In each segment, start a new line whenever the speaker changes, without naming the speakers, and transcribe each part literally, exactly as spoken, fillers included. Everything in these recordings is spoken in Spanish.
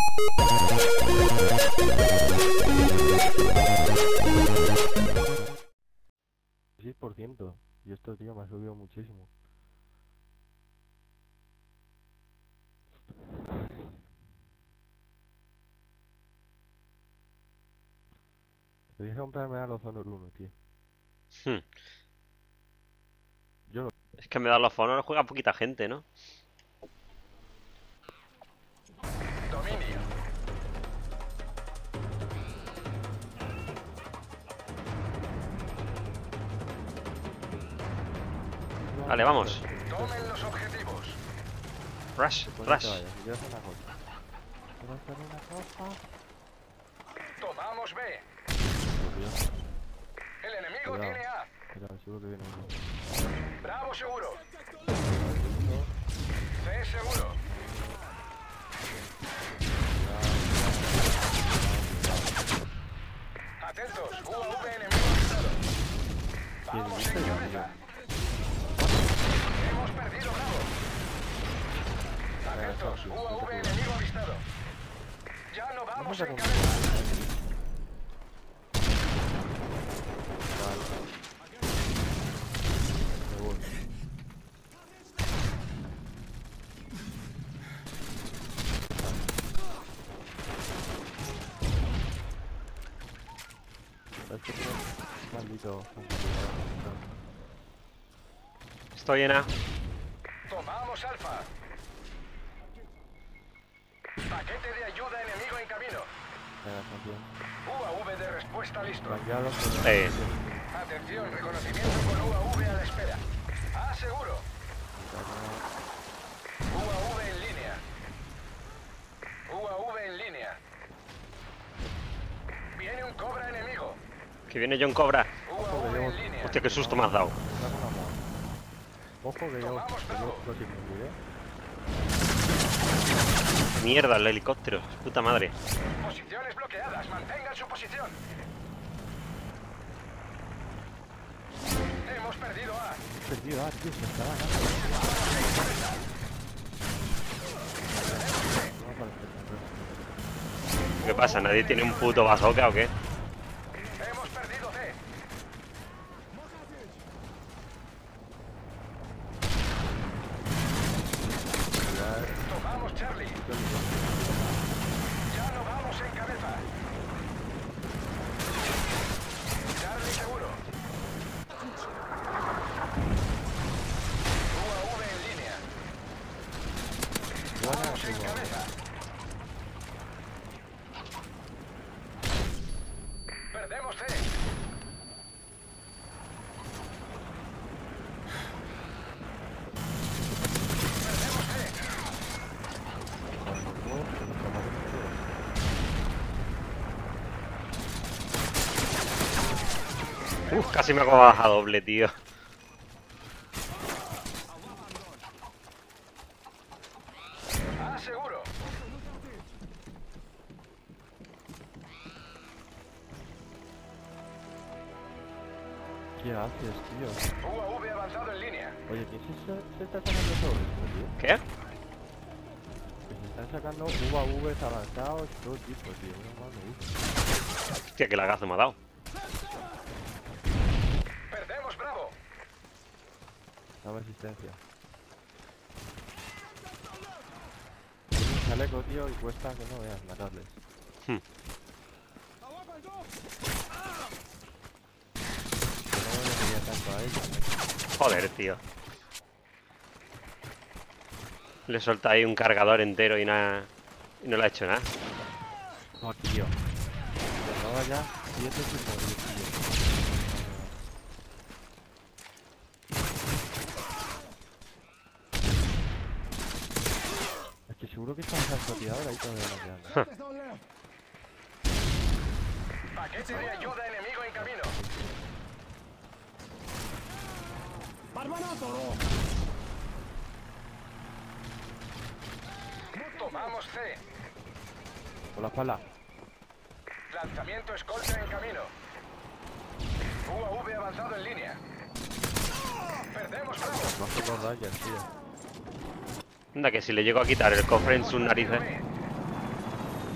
seis por ciento. Y esto, tío, me ha subido muchísimo. Te dije comprarme a los Honor uno, tío.
Hmm.
Yo lo...
Es que me da los Honor, juega poquita gente, ¿no?
Dominio.
Vale, vamos.
Tomen los objetivos.
Rush,
Pues no te
rush.
vayas, si quieres una cosa. ¿Quieres hacer una cosa?
Tomamos B.
Tío,
El enemigo
Cuidado.
tiene A.
Mira, seguro que viene uno.
Bravo seguro. C seguro. Atentos. U A V enemigo avistado. Vamos en cabeza. Hemos perdido Bravo. Atentos. U A V enemigo avistado. Ya no vamos en cabeza.
Me voy. Este tío, maldito.
Estoy en A.
Tomamos Alfa. Paquete de ayuda enemigo en camino.
Venga, campeón.
U A V de respuesta listo.
Blanqueado.
Eh.
Atención, reconocimiento con U A V a la espera. A seguro. U A V en línea. U A V en línea. Viene un cobra enemigo.
Que viene John Cobra.
U A V en línea.
Hostia, qué susto me has dado.
Ojo que yo, que yo lo sincronizé.
Mierda, el helicóptero. Puta madre.
Posiciones bloqueadas. Mantengan su posición. Hemos perdido A.
He perdido, ah, tío, se está ganando. No parece que
¿Qué pasa? ¿Nadie tiene un puto bazooka o qué?
Hemos perdido C. Tomamos Charlie. Ya no vamos en cabeza. Charlie seguro. U A V en línea. Vamos en cabeza. Perdemos C. Perdemos C.
Uf, casi me hago baja doble, tío.
A seguro.
¿Qué haces, tío?
U A V avanzado en línea.
Oye, ¿quién se, se está sacando todo esto, tío?
¿Qué?
Que se están sacando U A Vs avanzados y todo tipo, tío. No mal me gusta.
Hostia, qué lagazo me ha dado.
Perdemos Bravo.
Dame asistencia. Tiene un chaleco, tío, y cuesta que no veas matarles.
Hmm.
No le quería tanto a ellos.
Joder, tío. Le solta ahí un cargador entero y, nada, y no le ha hecho nada.
No, tío. Llevaba ya siete tipos, tío. Es que seguro que está en francotirador ahí todavía no quedan.
Paquete de ayuda enemigo en camino. Tomamos C.
Por la espalda.
Lanzamiento escolta en camino. U A V avanzado en línea. Perdemos Bravo.
No hace dos rayas, tío.
Anda, que si le llego a quitar el cofre en sus narices.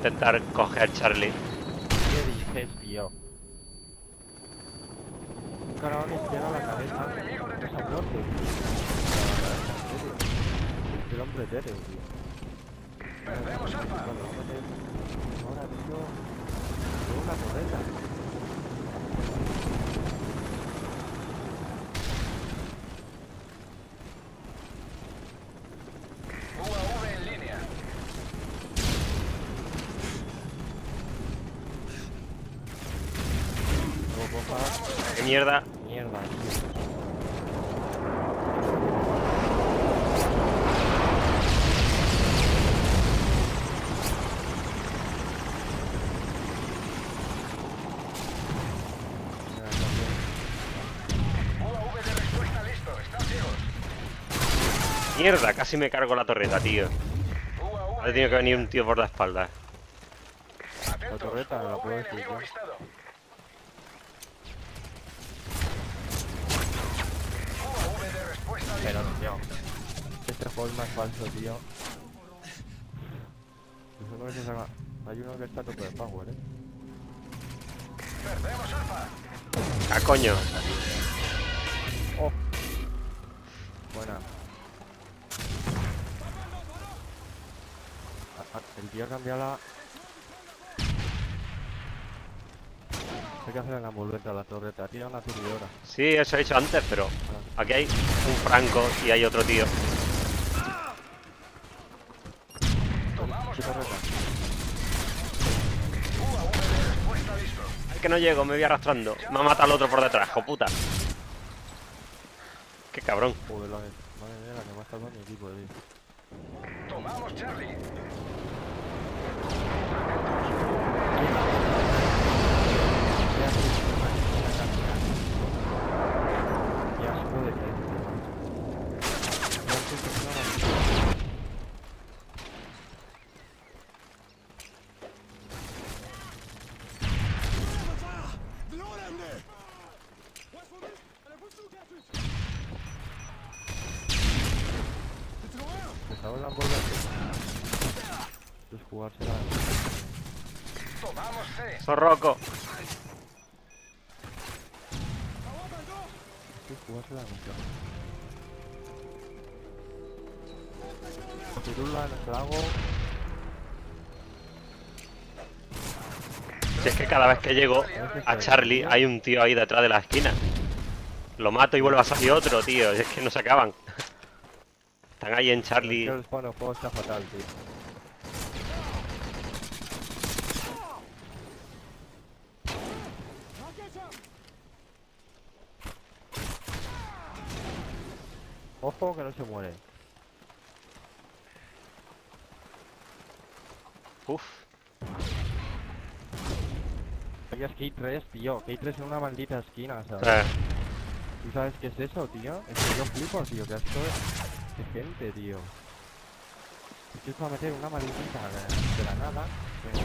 intentar coger Charlie.
¿Qué dices, tío? Un caraván izquierda a la cabeza. No se ha muerto, tío. En serio. Es el hombre etéreo, tío.
Perdemos Alfa.
Ahora, tío. Tengo una torreta.
U A V en línea.
Luego cojas.
¡Qué mierda!
Mierda, tío.
U A V de respuesta listo. Están ciegos.
¡Mierda! Casi me cargo la torreta, tío.
U A V.
Ha tenido que venir un tío por la espalda.
Atentos.
La torreta, la
U A V
puedo decir
enemigo
yo.
avistado. U A V de respuesta
Pero,
listo.
tío. Este juego es más falso, tío. Eso no es esa... Hay uno que está a tope de power, eh.
Perdemos Alfa.
¡Ah, coño!
Oh. Buena. Ah, ah, el tío cambia la... Hay que hacer la envolvente a la torreta. Tira una turbidora.
Sí, eso he hecho antes, pero aquí hay un Franco y hay otro tío.
Tomamos
¿Qué
Bravo.
torreta?
U A V de respuesta listo.
Ay, que no llego, me voy arrastrando. Me ha matado el otro por detrás, jo puta. Qué cabrón.
Joder, la... Madre mía, la que me ha salvado mi equipo, tío.
Tomamos Charlie.
Qué asco de gente. Ya estoy pensando en- Me cago en la envolvente. Es jugársela.
Tomamos C.
Zorroco.
Es jugársela mucho. Pirula en el lago.
Si es que cada vez que llego a Charlie hay un tío ahí detrás de la esquina. Lo mato y vuelve a salir otro, tío. Es que no se acaban. Están ahí en
Es que
Charlie.
el spawn del juego está fatal, tío. Ojo que no se muere.
Uf.
Oye, es K tres, tío. K tres en una maldita esquina, ¿sabes?
Eh,
¿Tú sabes qué es eso, tío? Es que yo flipo, tío. Que esto es de gente, tío. Es que es para meter una maldita de, de la nada. Pero,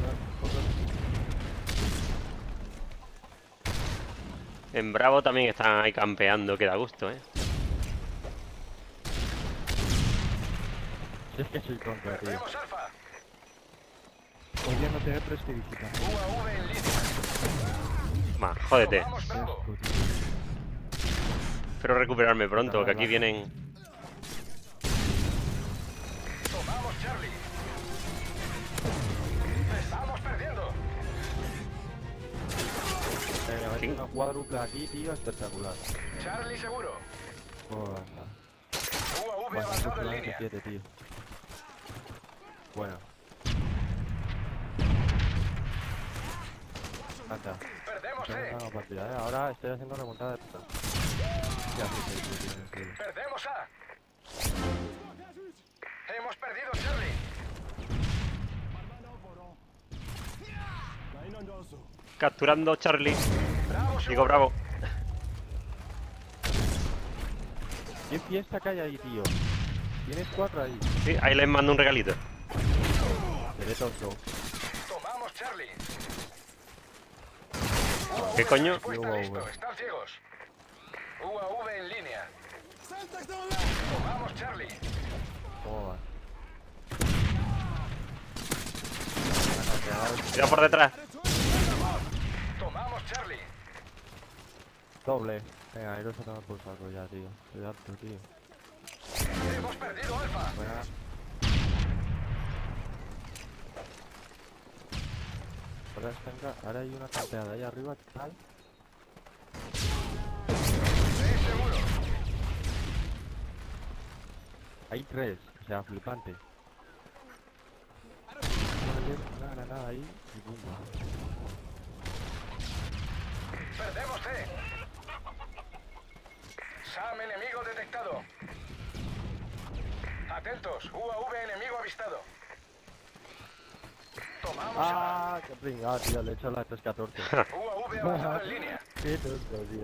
en Bravo también están ahí campeando, que da gusto, eh.
si es que soy tonto, tío.
Perdemos Alfa.
Oye, no tener prestidigitación.
U A V en línea.
Va, jódete.
Tomamos
Qué
Bravo.
asco, tío.
Espero recuperarme pronto, que aquí vienen.
Tomamos Charlie. Estamos perdiendo.
Venga,
¿Quién?
mete una cuádruple aquí, tío. Espectacular.
Charlie seguro.
Joder.
U A V
Bueno,
avanzado en
solamente
línea.
siete, tío. Bueno. Anda.
Perdemos
Estoy
C.
ganando la partida, ¿eh? Ahora estoy haciendo remontada de puta. Ya sí, sí, sí, sí, sí, sí.
Perdemos A. Hemos perdido Charlie.
Capturando Charlie.
Bravo
Digo
seguro.
Bravo.
¿Qué fiesta que hay ahí, tío? Tienes cuatro ahí.
Sí, ahí les mando un regalito.
Seré tonto.
Tomamos Charlie.
¿Qué coño?
Respuesta
U A V.
listo. Están ciegos. U A V en línea. Tomamos Charlie.
¿Cómo va?
Cuidado por detrás.
Tomamos Charlie.
Doble. Venga, iros a tomar por saco ya, tío. Estoy harto, tío.
Hemos perdido Alfa.
Buena. Ahora, está, ahora hay una tanteada ahí arriba, tal.
Sí, seguro.
Hay tres, o sea, flipante. Una granada ahí y pum.
Perdemos C. SAM enemigo detectado. Atentos, U A V enemigo avistado. Tomamos
Ah, qué pringado, tío, le he hecho la tres catorce.
A. U A V avanzado en línea.
Qué tonto, tío.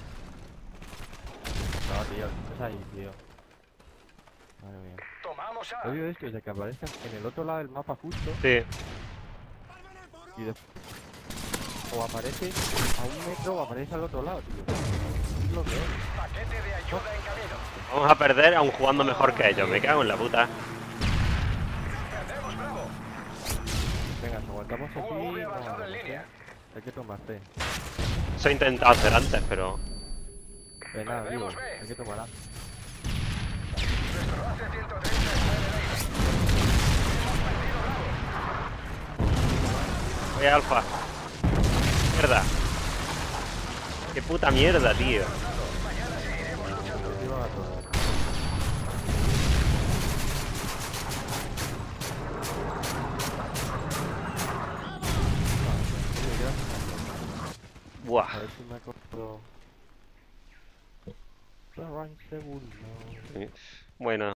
No, tío, es ahí, tío. Madre mía.
Tomamos A.
Lo obvio es que de que aparezcan en el otro lado del mapa justo
Sí.
y después o aparece a un metro o aparece al otro lado, tío. Es lo que es.
Paquete de ayuda en camino.
Vamos a perder aún jugando mejor que ellos. Me cago en la puta.
Perdemos Bravo.
Venga, si aguantamos así,
U A V
no,
avanzado en
no sé.
línea.
Hay que tomar C.
Eso he intentado hacer antes, pero...
De nada, digo,
Perdemos B.
hay que tomar A.
Nuestro A C ciento treinta está en el aire. Hemos perdido Bravo.
Voy a Alfa. Mierda. Qué puta mierda, tío.
Mañana seguiremos luchando.
Aquí van a todos.
Buah.
A ver si me acuerdo. Segundo.
Bueno.